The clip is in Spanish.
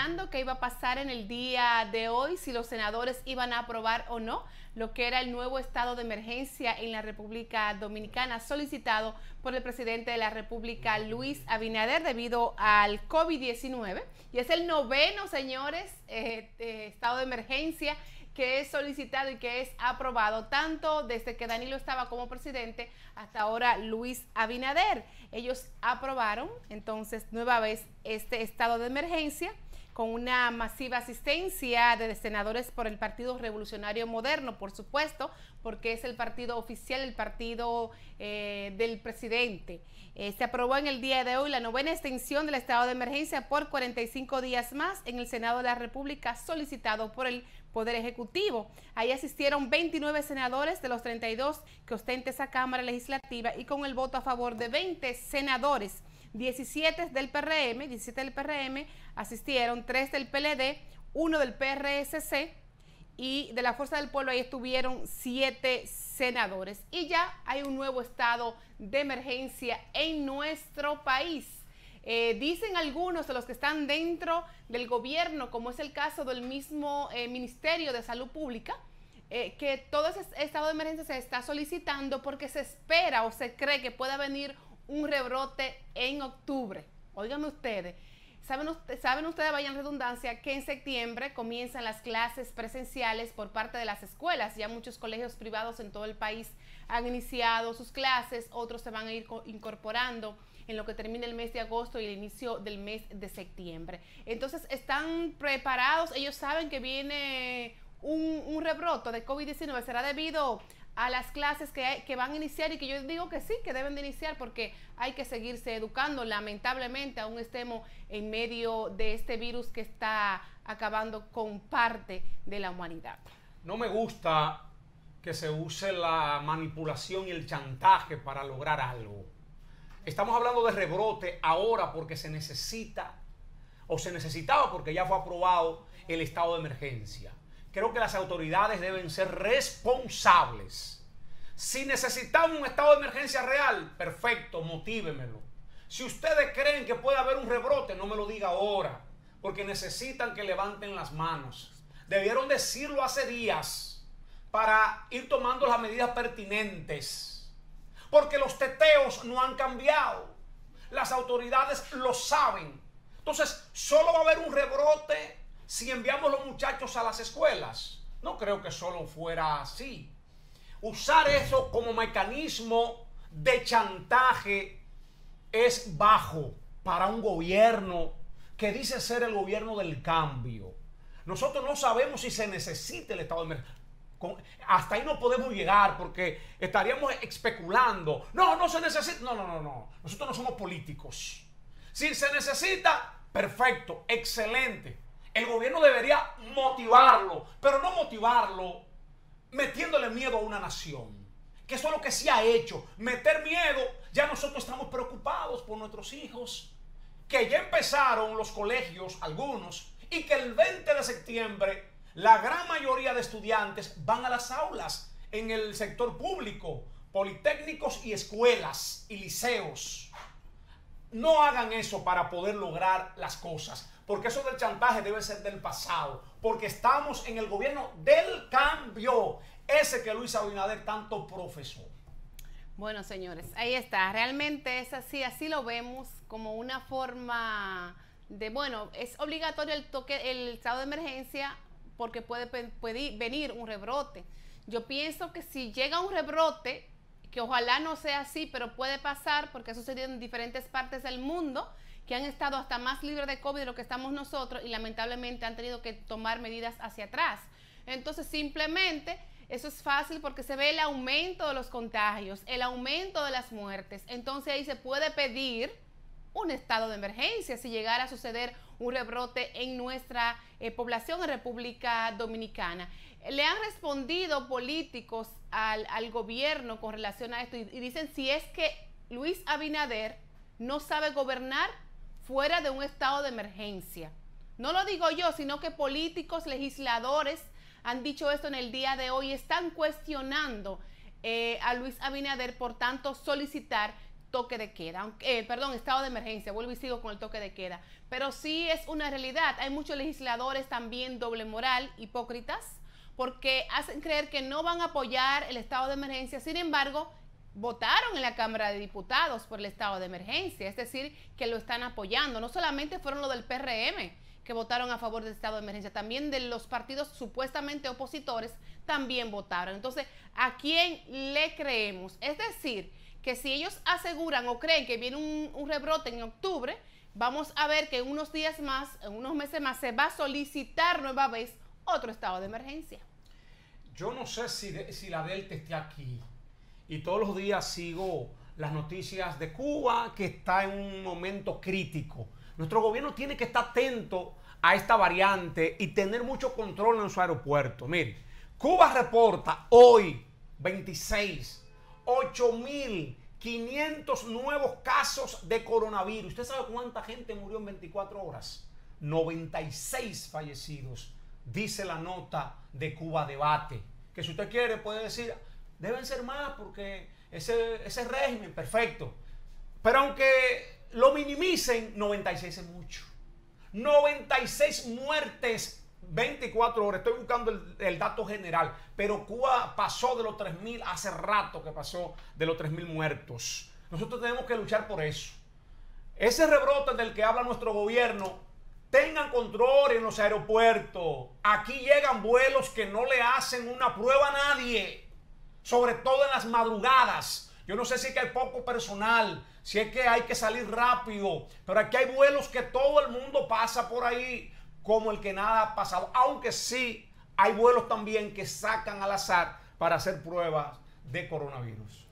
Que iba a pasar en el día de hoy, si los senadores iban a aprobar o no lo que era el nuevo estado de emergencia en la República Dominicana solicitado por el presidente de la República, Luis Abinader, debido al COVID-19. Y es el noveno, señores, estado de emergencia que es solicitado y que es aprobado, tanto desde que Danilo estaba como presidente hasta ahora Luis Abinader. Ellos aprobaron entonces nueva vez este estado de emergencia, con una masiva asistencia de senadores por el Partido Revolucionario Moderno, por supuesto, porque es el partido oficial, el partido del presidente. Se aprobó en el día de hoy la novena extensión del estado de emergencia por 45 días más en el Senado de la República, solicitado por el Poder Ejecutivo. Ahí asistieron 29 senadores de los 32 que ostenta esa Cámara Legislativa, y con el voto a favor de 20 senadores, 17 del PRM, asistieron 3 del PLD, 1 del PRSC, y de la Fuerza del Pueblo ahí estuvieron 7 senadores. Y ya hay un nuevo estado de emergencia en nuestro país. Dicen algunos de los que están dentro del gobierno, como es el caso del mismo Ministerio de Salud Pública, que todo ese estado de emergencia se está solicitando porque se espera o se cree que pueda venir un rebrote en octubre. Óiganme ustedes, saben ustedes, vayan redundancia, que en septiembre comienzan las clases presenciales por parte de las escuelas. Ya muchos colegios privados en todo el país han iniciado sus clases, otros se van a ir incorporando en lo que termina el mes de agosto y el inicio del mes de septiembre. Entonces están preparados, ellos saben que viene un rebrote de COVID-19, será debido a las clases que van a iniciar, y que yo digo que sí, que deben de iniciar, porque hay que seguirse educando. Lamentablemente aún estemos en medio de este virus que está acabando con parte de la humanidad. No me gusta que se use la manipulación y el chantaje para lograr algo. Estamos hablando de rebrote ahora porque se necesita, o se necesitaba porque ya fue aprobado el estado de emergencia. Creo que las autoridades deben ser responsables. Si necesitamos un estado de emergencia real, perfecto, motívemelo. Si ustedes creen que puede haber un rebrote, no me lo diga ahora, porque necesitan que levanten las manos. Debieron decirlo hace días para ir tomando las medidas pertinentes, porque los teteos no han cambiado. Las autoridades lo saben. Entonces, solo va a haber un rebrote si enviamos los muchachos a las escuelas. No creo que solo fuera así. Usar eso como mecanismo de chantaje es bajo para un gobierno que dice ser el gobierno del cambio. Nosotros no sabemos si se necesita el estado de emergencia. Hasta ahí no podemos llegar porque estaríamos especulando. No se necesita. No. Nosotros no somos políticos. Si se necesita, perfecto, excelente. El gobierno debería motivarlo, pero no motivarlo metiéndole miedo a una nación. Que eso es lo que sí ha hecho, meter miedo. Ya nosotros estamos preocupados por nuestros hijos, que ya empezaron los colegios, algunos, y que el 20 de septiembre la gran mayoría de estudiantes van a las aulas en el sector público, politécnicos y escuelas y liceos. No hagan eso para poder lograr las cosas, porque eso del chantaje debe ser del pasado, porque estamos en el gobierno del cambio, ese que Luis Abinader tanto profesó. Bueno, señores, ahí está, realmente es así lo vemos como una forma de, bueno, es obligatorio el estado de emergencia porque puede venir un rebrote. Yo pienso que si llega un rebrote, que ojalá no sea así, pero puede pasar porque ha sucedido en diferentes partes del mundo, que han estado hasta más libres de COVID de lo que estamos nosotros, y lamentablemente han tenido que tomar medidas hacia atrás. Entonces simplemente eso es fácil porque se ve el aumento de los contagios, el aumento de las muertes. Entonces ahí se puede pedir un estado de emergencia si llegara a suceder un rebrote en nuestra población en República Dominicana. Le han respondido políticos al gobierno con relación a esto, y dicen si es que Luis Abinader no sabe gobernar fuera de un estado de emergencia. No lo digo yo, sino que políticos, legisladores han dicho esto en el día de hoy, están cuestionando a Luis Abinader, por tanto solicitar toque de queda, perdón, estado de emergencia, vuelvo y sigo con el toque de queda, pero sí es una realidad. Hay muchos legisladores también doble moral, hipócritas, porque hacen creer que no van a apoyar el estado de emergencia, sin embargo, votaron en la Cámara de Diputados por el estado de emergencia, es decir, que lo están apoyando. No solamente fueron los del PRM que votaron a favor del estado de emergencia, también de los partidos supuestamente opositores también votaron. Entonces, ¿a quién le creemos? Es decir, que si ellos aseguran o creen que viene un rebrote en octubre, vamos a ver que en unos días más, en unos meses más, se va a solicitar nueva vez otro estado de emergencia. Yo no sé si la Delta esté aquí. Y todos los días sigo las noticias de Cuba, que está en un momento crítico. Nuestro gobierno tiene que estar atento a esta variante y tener mucho control en su aeropuerto. Mire, Cuba reporta hoy, 26, 8.500 nuevos casos de coronavirus. ¿Usted sabe cuánta gente murió en 24 horas? 96 fallecidos, dice la nota de Cuba Debate. Que si usted quiere puede decir, deben ser más porque ese régimen, perfecto. Pero aunque lo minimicen, 96 es mucho. 96 muertes, 24 horas. Estoy buscando el dato general. Pero Cuba pasó de los 3.000, hace rato que pasó de los 3.000 muertos. Nosotros tenemos que luchar por eso. Ese rebrote del que habla nuestro gobierno, tengan control en los aeropuertos. Aquí llegan vuelos que no le hacen una prueba a nadie. Sobre todo en las madrugadas. Yo no sé si es que hay poco personal, si es que hay que salir rápido, pero aquí hay vuelos que todo el mundo pasa por ahí como el que nada ha pasado, aunque sí hay vuelos también que sacan al azar para hacer pruebas de coronavirus.